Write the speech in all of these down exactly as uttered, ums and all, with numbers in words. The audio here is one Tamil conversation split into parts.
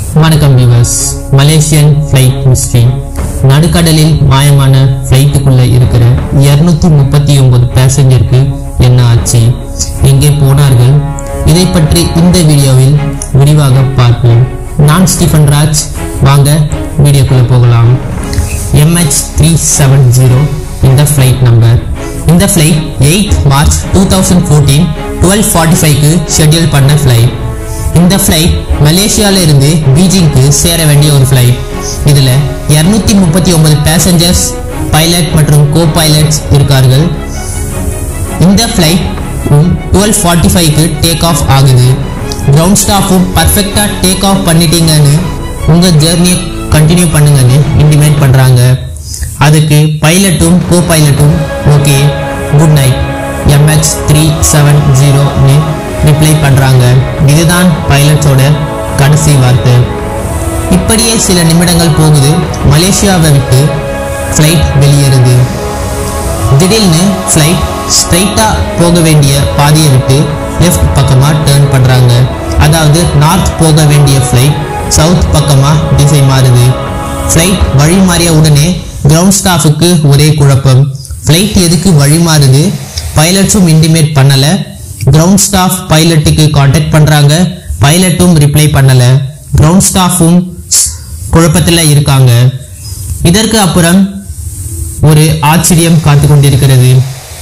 வணக்கம் வியூவர்ஸ். Malaysian flight mystery. நடுக்கடலில் மாயமான ஃப்ளைட்டுக்குள்ள இருக்கிற இருநூத்தி முப்பத்தி ஒன்பது பேசஞ்சருக்கு என்ன ஆச்சு, எங்கே போனார்கள், இதை பற்றி இந்த வீடியோவில் விரிவாக பார்ப்போம். நான் ஸ்டீஃபன் ராஜ். வாங்க வீடியோக்குள்ள போகலாம். M H three seven zero இந்த ஃப்ளைட் நம்பர். இந்த flight eight March two thousand fourteen twelve forty ஃபைவ்க்கு ஷெட்யூல் பண்ண ஃப்ளைட். இந்த ஃப்ளைட் மலேசியால இருந்து பீஜிங்க்கு சேர வேண்டிய ஒரு ஃப்ளைட். இதுல இருநூத்தி முப்பத்தி ஒன்பது பேசஞ்சர்ஸ், பைலட் மற்றும் கோ பைலட்ஸ் இருக்கார்கள். இந்த ஃப்ளைட் டுவெல் ஃபார்ட்டி ஃபைவ்க்கு டேக் ஆஃப் ஆகுது. கிரவுண்ட் ஸ்டாஃபும் பர்ஃபெக்டா டேக் ஆஃப் பண்ணிட்டீங்கன்னு உங்க ஜெர்னியை கண்டினியூ பண்ணுங்கன்னு இன்டிமேட் பண்றாங்க. அதுக்கு பைலட்டும் கோ பைலட்டும் okay good night M H three seven ஜீரோன்னு ரிப்ளை பண்றாங்க. இதுதான் பைலட்ஸோட கடைசி வார்த்தை. இப்படியே சில நிமிடங்கள் போகுது. மலேசியாவை விட்டு ஃப்ளைட் வெளியேறுது. திடீர்னு ஃப்ளைட் ஸ்ட்ரைட்டா போக வேண்டிய பாதையை விட்டு லெஃப்ட் பக்கமா டேர்ன் பண்றாங்க. அதாவது நார்த் போக வேண்டிய ஃப்ளைட் சவுத் பக்கமா திசை மாறுது. ஃப்ளைட் வழி மாறிய உடனே கிரவுண்ட் ஸ்டாஃபுக்கு ஒரே குழப்பம். ஃப்ளைட் எதுக்கு வழி மாறுது, பைலட்ஸும் இன்டிமேட் பண்ணல. கிரவுண்ட் ஸ்டாஃப் பைலட்டுக்கு கான்டாக்ட் பண்றாங்க, பைலட்டும் ரிப்ளை பண்ணல. கிரவுண்ட் ஸ்டாஃபும் குழப்பத்துல இருக்காங்க. இதற்கு அப்புறம் ஒரு ஆச்சரியம் காத்து கொண்டிருக்கிறது.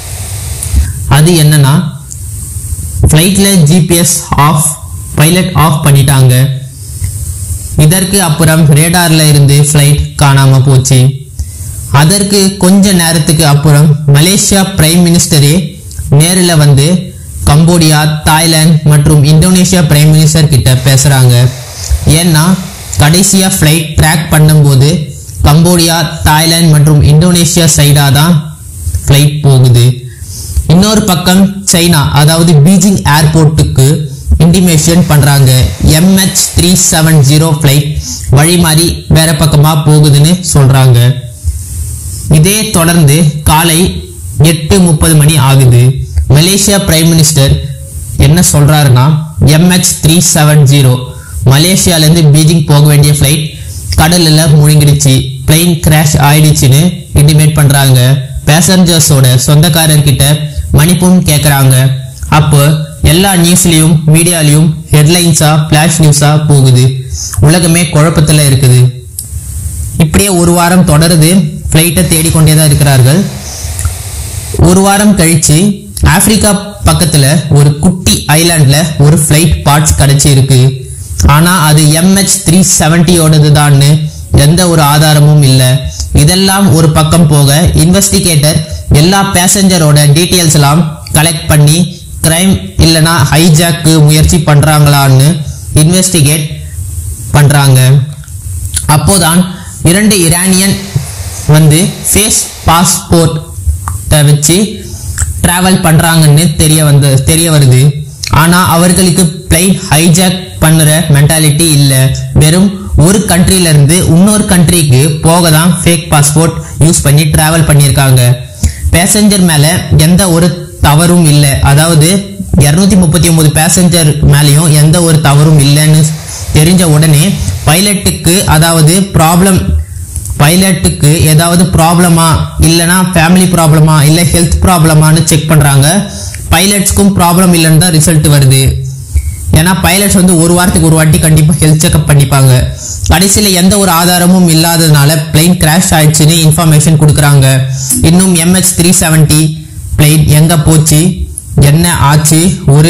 அது என்னன்னா, ஃப்ளைட்ல ஜிபிஎஸ் ஆஃப், பைலட் ஆஃப் பண்ணிட்டாங்க. இதற்கு அப்புறம் ரேடார்ல இருந்து ஃப்ளைட் காணாம போச்சு. அதற்கு கொஞ்ச நேரத்துக்கு அப்புறம் மலேசியா பிரைம் மினிஸ்டரே நேரில் வந்து கம்போடியா, தாய்லாந்து மற்றும் இந்தோனேஷியா பிரைம் மினிஸ்டர் கிட்ட பேசுறாங்க. ஏன்னா கடைசியா ஃப்ளைட் ட்ராக் பண்ணும்போது கம்போடியா, தாய்லாந்து மற்றும் இந்தோனேஷியா சைடா தான் ஃப்ளைட் போகுது. இன்னொரு பக்கம் சைனா, அதாவது பீஜிங் ஏர்போர்ட்டுக்கு இன்டிமேஷன் பண்றாங்க. M H three seven zero flight வழி மாறி வேற பக்கமா போகுதுன்னு சொல்றாங்க. இதே தொடர்ந்து காலை எட்டு முப்பது மணி ஆகுது. மலேசியா பிரைம் மினிஸ்டர் என்ன சொல்றாருன்னா, M H three seven zero மலேசியால இருந்து பீஜிங் போக வேண்டிய ஃபிளைட் கடல்ல முழுங்கிடுச்சு, பிளைன் கிராஷ் ஆயிடுச்சுன்னு இன்டிமேட் பண்றாங்க. பேசஞ்சர்ஸோட சொந்தக்காரர்கிட்ட மன்னிப்பும் கேக்குறாங்க. அப்போ எல்லா நியூஸ்லயும் மீடியாலையும் ஹெட்லைன்ஸா பிளாஷ் நியூஸா போகுது. உலகமே குழப்பத்துல இருக்குது. இப்படியே ஒரு வாரம் தொடருது. ஃப்ளைட்டை தேடிக்கொண்டேதான் இருக்கிறார்கள். ஒரு வாரம் கழிச்சு ஆப்பிரிக்கா பக்கத்துல ஒரு குட்டி ஐலாண்ட்ல ஒரு ஃப்ளைட் பார்ட்ஸ் கிடைச்சி இருக்கு. ஆனா அது எம் ஹெச் த்ரீ செவன்டியோடது தான்னு எந்த ஒரு ஆதாரமும் இல்ல. இதெல்லாம் ஒரு பக்கம் போக இன்வெஸ்டிகேட்டர் எல்லா பேசஞ்சரோட டீட்டெயில்ஸ் எல்லாம் கலெக்ட் பண்ணி கிரைம் இல்லனா ஹைஜாக்கு முயற்சி பண்றாங்களான்னு இன்வெஸ்டிகேட் பண்றாங்க. அப்போதான் இரண்டு ஈரானியன் வந்து ஃபேஸ் பாஸ்போர்ட் வச்சு டிராவல் பண்றாங்கன்னு தெரிய வந்து தெரிய வருது. ஆனா அவர்களுக்கு பிளைன் ஹைஜாக் பண்ற மென்டாலிட்டி இல்ல. வெறும் ஒரு கண்ட்ரில இருந்து இன்னொரு கண்ட்ரிக்கு போக தான் ஃபேக் பாஸ்போர்ட் யூஸ் பண்ணி டிராவல் பண்ணியிருக்காங்க. பேசஞ்சர் மேல எந்த ஒரு தவறும் இல்லை. அதாவது இருநூத்தி முப்பத்தி ஒன்பது பேசஞ்சர் மேலேயும் எந்த ஒரு தவறும் இல்லைன்னு தெரிஞ்ச உடனே பைலட்டுக்கு, அதாவது ப்ராப்ளம் பைலட்டுக்கு ஏதாவது ப்ராப்ளமா இல்லனா ஃபேமிலி ப்ராப்ளமா இல்ல ஹெல்த் ப்ராப்ளமானு செக் பண்றாங்க. பைலட்ஸ்க்கும் ப்ராப்ளம் இல்லைன்னு தான் ரிசல்ட் வருது. ஏன்னா பைலட்ஸ் வந்து ஒரு வாரத்துக்கு ஒரு வாட்டி கண்டிப்பா ஹெல்த் செக்அப் பண்ணிப்பாங்க. கடைசியில எந்த ஒரு ஆதாரமும் இல்லாததுனால பிளைன் கிராஷ் ஆயிடுச்சுன்னு இன்ஃபர்மேஷன் கொடுக்குறாங்க. இன்னும் M H three seventy plane எங்க போச்சு, என்ன ஆச்சு, ஒரு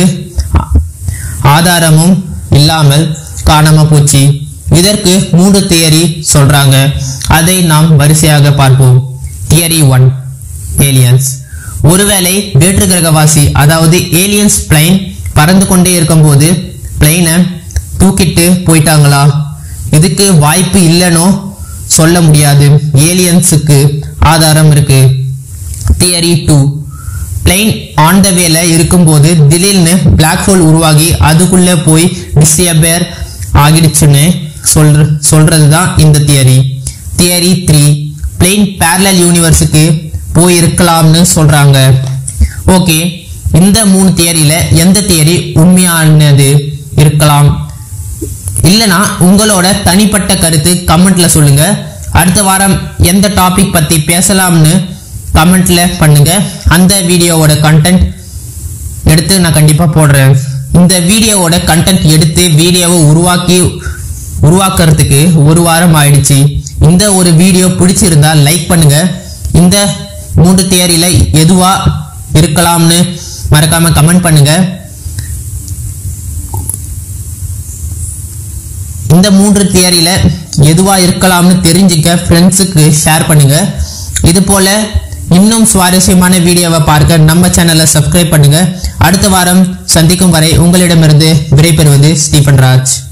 ஆதாரமும் இல்லாமல் காணாம போச்சு. இதற்கு மூன்று தியரி சொல்றாங்க. அதை நாம் வரிசையாக பார்ப்போம். Theory one, aliens. ஒருவேளை வேற்று கிரகவாசி, அதாவது ஏலியன்ஸ் பிளைன் பறந்து கொண்டே இருக்கும் போது பிளைனை தூக்கிட்டு போயிட்டாங்களா? இதுக்கு வாய்ப்பு இல்லைன்னு சொல்ல முடியாது. ஏலியன்ஸுக்கு ஆதாரம் இருக்கு. Theory two, plane on the வேல இருக்கும்போது திடீர்னு பிளாக் ஹோல் உருவாகி அதுக்குள்ள போய் டிஸ்அப்பியர் ஆகிடுச்சுன்னு சொல்ற சொல்றதுதான் இந்த theory. Theory three, plane parallel யூனிவர்ஸுக்கு போயிருக்கலாம்னு சொல்றாங்க. ஓகே, இந்த மூணு தியரியில எந்த தியரி உண்மையானது இருக்கலாம்? இல்லனா உங்களோட தனிப்பட்ட கருத்து கமெண்ட்ல சொல்லுங்க. அடுத்த வாரம் எந்த டாபிக் பத்தி பேசலாம்னு கமெண்ட்ல பண்ணுங்க. அந்த வீடியோவோட கண்டென்ட் எடுத்து நான் கண்டிப்பா போடுறேன். இந்த வீடியோவோட கண்டென்ட் எடுத்து வீடியோவை உருவாக்கி உருவாக்குறதுக்கு ஒரு வாரம் ஆயிடுச்சு. இந்த ஒரு வீடியோ பிடிச்சிருந்தா லைக் பண்ணுங்க. இந்த மூன்று தியரியில எதுவா இருக்கலாம்னு மறக்காம கமெண்ட் பண்ணுங்க. இந்த மூன்று தியரியில எதுவா இருக்கலாம்னு தெரிஞ்சுக்க ஃப்ரெண்ட்ஸுக்கு ஷேர் பண்ணுங்க. இது போல இன்னும் சுவாரஸ்யமான வீடியோவை பார்க்க நம்ம சேனலை சப்ஸ்கிரைப் பண்ணுங்க. அடுத்த வாரம் சந்திக்கும் வரை உங்களிடமிருந்து விடைபெறுவது ஸ்டீஃபன் ராஜ்.